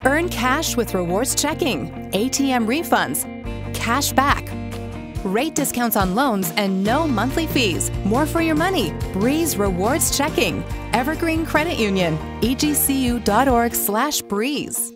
Earn cash with rewards checking, ATM refunds, cash back, rate discounts on loans, and no monthly fees. More for your money. Breeze Rewards Checking. Evergreen Credit Union. EGCU.org/Breeze.